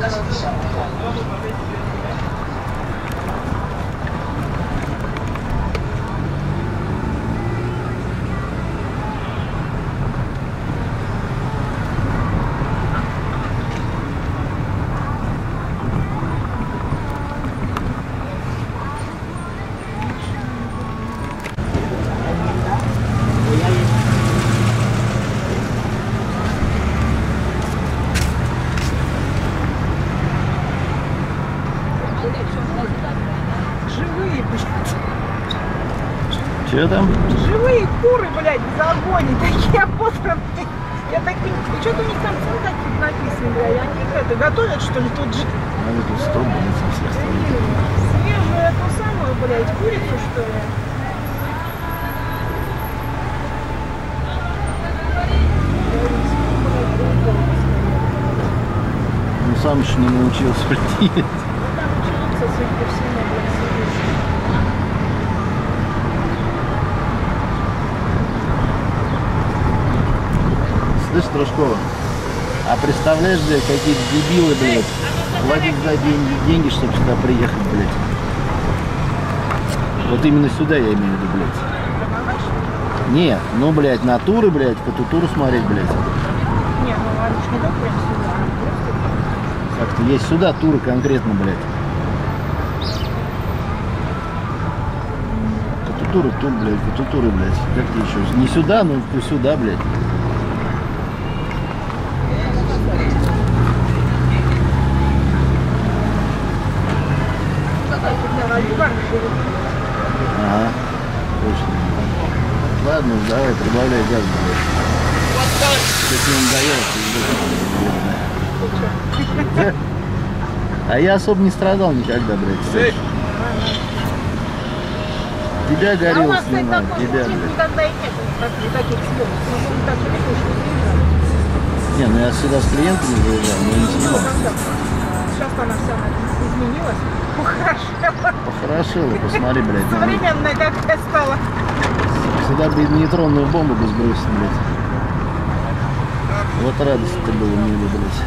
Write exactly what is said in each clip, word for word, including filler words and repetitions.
Че там? Живые куры, блядь, в загоне, такие обосранные. Я так не... Что-то у них там цены такие написаны, блядь. Они их это готовят, что ли, тут же? Они тут сто, блядь, со всех сторон. Свежую эту самую, блядь, курицу, что ли? Ну сам еще не научился прийти. Ну там ученица, судя по всему, блядь, сидит. Слышь, Дружкова, а представляешь, блядь, какие-то дебилы, блядь, платить за деньги, деньги, чтобы сюда приехать, блядь. Вот именно сюда я имею в виду, блядь. Не, ну, блядь, на туры, блядь, Катутуру смотреть, блядь. Не, ну они ж не только прям сюда, просто... Как-то есть сюда туры конкретно, блядь. Катутура, тур, блядь, Катутуры, блядь. Как тебе еще? Не сюда, но сюда, блядь. Ага, точно. Ладно, давай, прибавляй газ, блядь. Что не надоело, а я особо не страдал никогда, блядь. Тебя горел снимать, тебя, блядь. Никогда и нет таких съемок. Не, ну я сюда с клиентами заезжал, но не снимал. Сейчас она вся изменилась. Похорошела. Похорошела, посмотри, блядь. Современная какая стала. Сюда бы нейтронную бомбу бы сбросить, блядь. Вот радость-то было мне, блядь.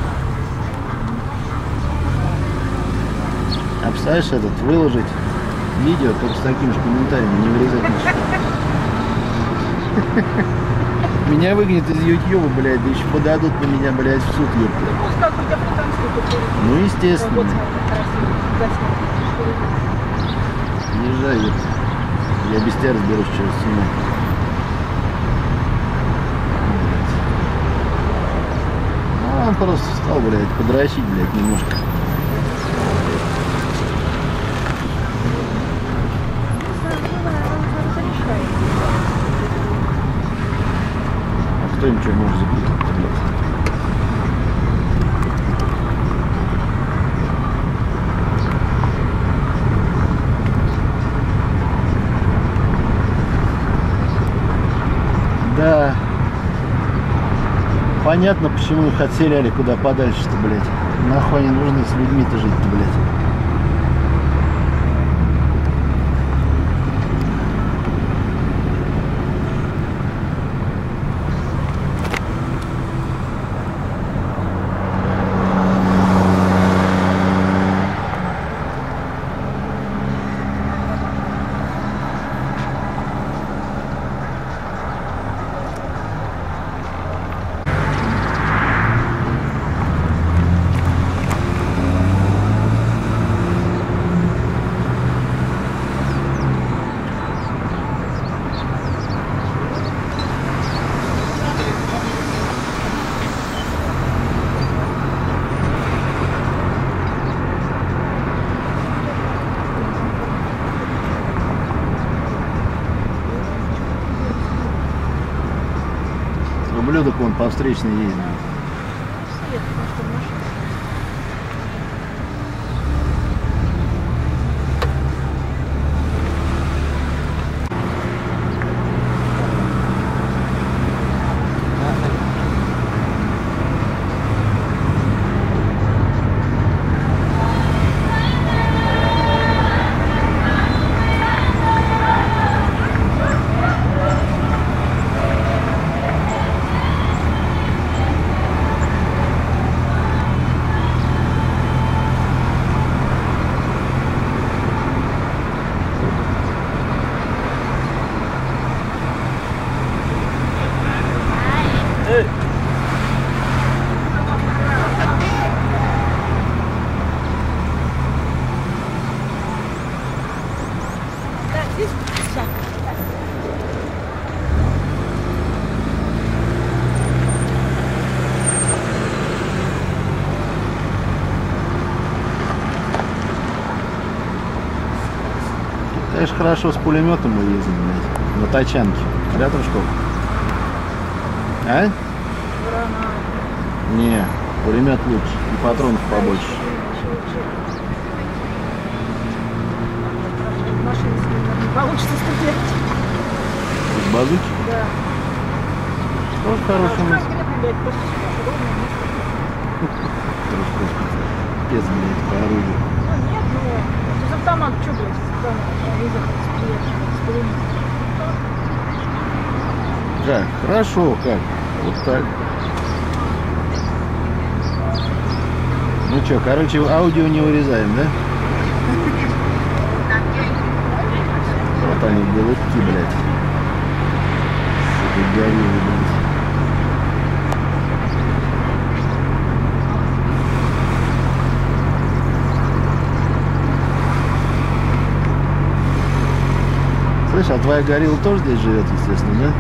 А представляешь, этот, выложить видео только с таким же комментарием, не вырезать ничего. Меня выгонят из ютьюба, блядь, да еще подадут на меня, блядь, в суд, ёпта. Ну, естественно. Езжай, ёпта. Я без тебя разберусь через стену. Ну, он просто встал, блядь, подращить, блядь, немножко. Кто им что может запретить, блядь? Да. Понятно, почему их отселяли куда подальше-то, блядь. Нахуй они нужны с людьми-то жить-то, блядь. Ублюдок он по встречной ездит. конечно, хорошо с пулеметом мы ездим, блядь, на тачанке. Да, Трушков? А? Не, пулемет лучше и патронов побольше. Получится стрелять. Из базуки? Да. Тоже хороший мысль. Пес, блядь, по оружию. Ну нет, ну, из автомата, что, блядь, из автомата? Как? Хорошо, как? Вот так. Ну что, короче, аудио не урезаем, да? Вот они, голубки, блядь. Сука, гориллы, блядь. Слышь, а твоя горилла тоже здесь живет, естественно, да?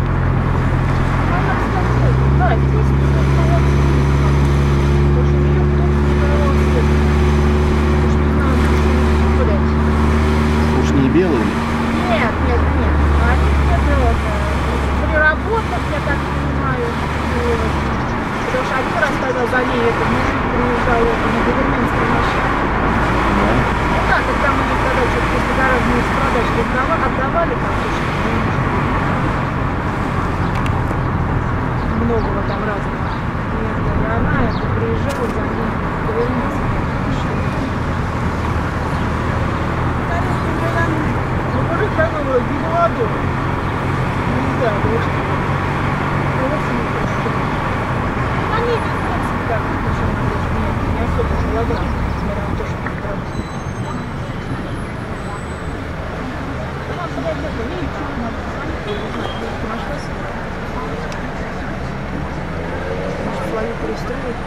Да, здесь уж не белый? Нет, нет, нет. Они где-то приработок, я так понимаю. Потому что один раз, когда за ней это мужик приезжал на губернской машине. Да. Ну да, когда мы когда что-то после дорожной продажи отдавали, отдавали там слушай, многого там разного. Нет, и она это приезжала за ней на губернской машине. Ну, мужик такой вроде не молодой. Не знаю, может, они не всегда, причем, не особо голограммы, несмотря на то, что это правда. Она, блядь, это, не ничего, надо звонить, я не знаю, ты нашла себя? Может, свою перестроить?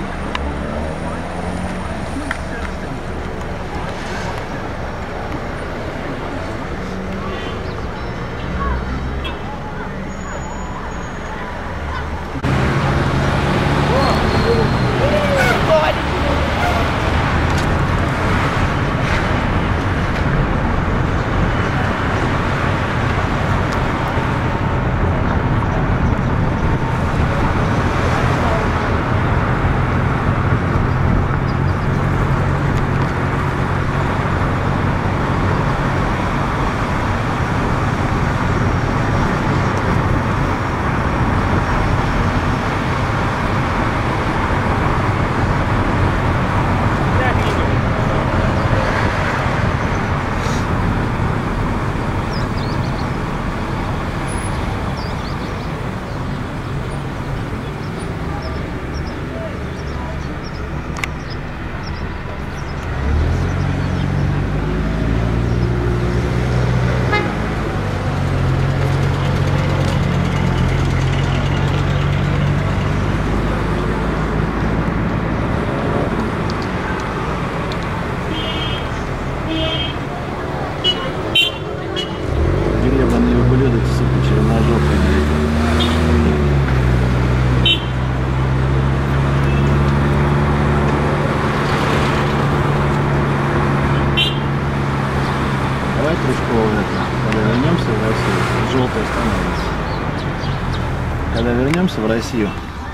Когда вернемся в Россию,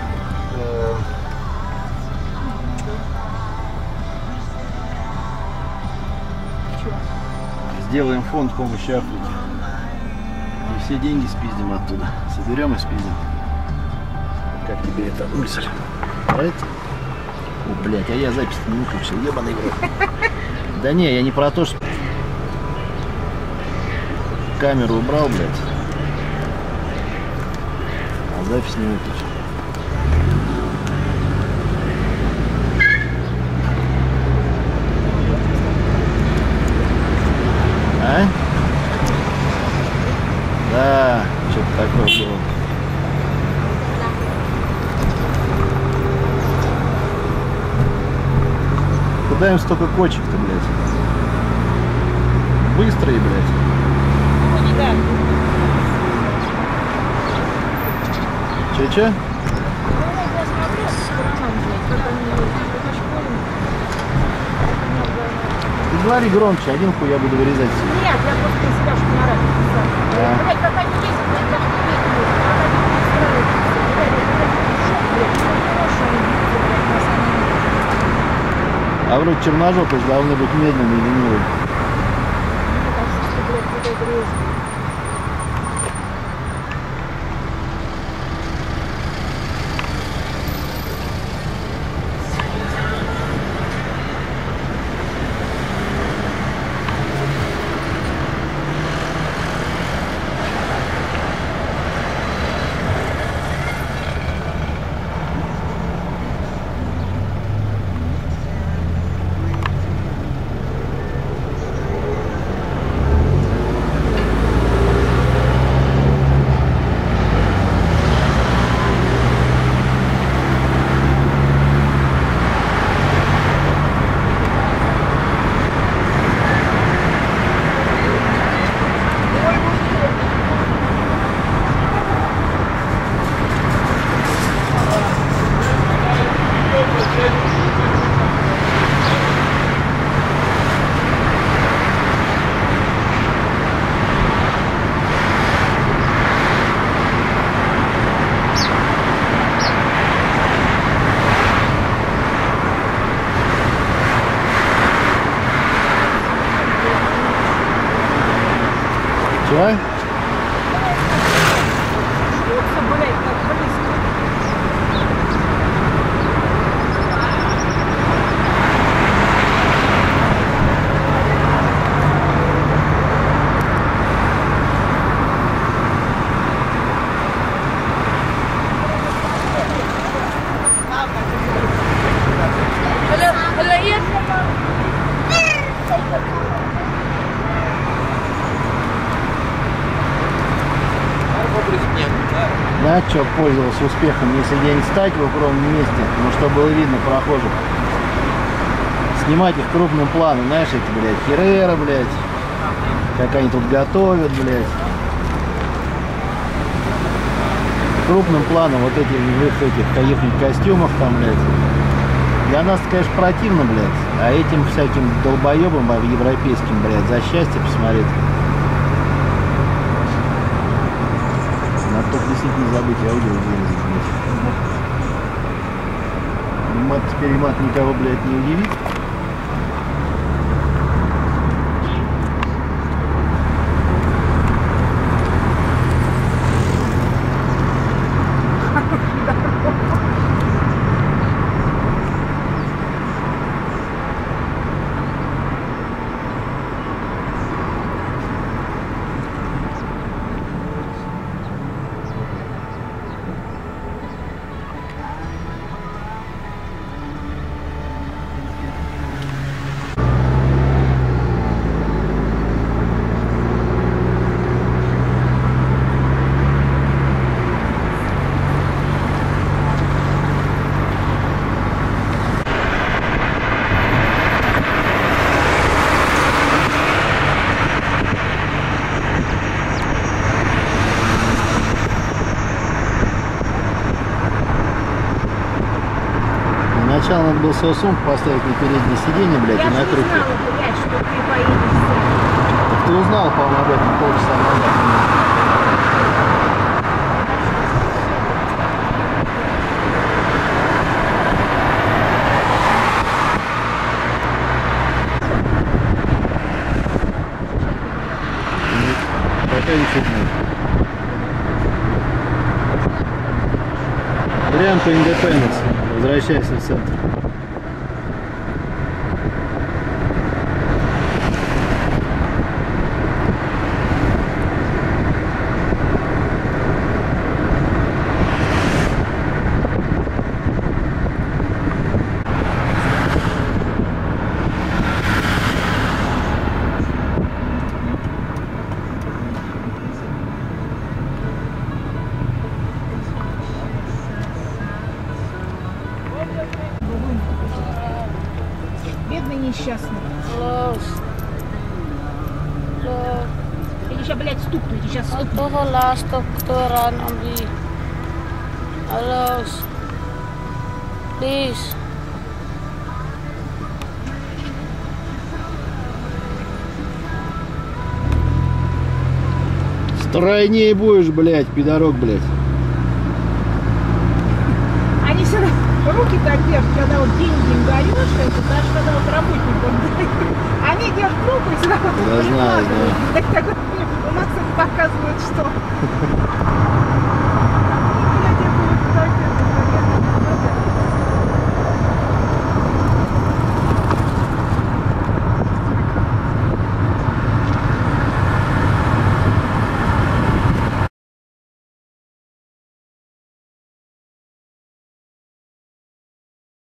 сделаем фонд помощи Африке. И все деньги спиздим оттуда. Соберем и спиздим. Как тебе эта мысль? Нравится? О, блядь, а я запись не выключил. Ебаный в рот. Да не, я не про то, что камеру убрал, блядь. А запись не выключил. А? Да, что-то такое было. Куда им столько кочек-то, блядь? Быстрые, блядь. Да. Че-че? Ты говори громче, один хуй я буду вырезать. Нет, я просто про себя, что на радио писала. Да. Блядь, как они ездят, блядь, даже не видно. Как они устраиваются. Блядь, это шок, блядь. Хорошо они видятся, блядь, на самом деле. А вроде черножопый должны быть медленные и ленивые. Мне кажется, что, блядь, куда грязь. Чего? Да, что пользовался успехом, если где-нибудь стать в укромном месте, ну, чтобы было видно прохожих. Снимать их крупным планом, знаешь, эти, блядь, Херера, блядь, как они тут готовят, блядь. Крупным планом вот эти в их этих каких-нибудь костюмах там, блядь. Для нас, конечно, противно, блядь, а этим всяким долбоебам европейским, блядь, за счастье посмотреть. Надо только действительно не забыть аудио вырезать, блядь. Мат теперь мат никого, блядь, не удивит. Сначала надо было свою сумку поставить на переднее сиденье, блядь, я и накрыть. Я же знала, блядь, что ты поедешь. Так ты узнал, по-моему, об этом полчаса назад. Пока ничего нет. Вариант по Индепенденс. Возвращайся в центр. Несчастный. Я сейчас, блядь, стукну, я сейчас стукну. Katutura Namibie. Hello. Please. Стройнее будешь, блядь, пидорок, блядь. Они всегда руки так держат, когда вот деньги им даешь, это даже когда вот работникам дают. Они держат руку и всегда вот Да, знаю, знаю. Так, так вот, у нас это показывает, что...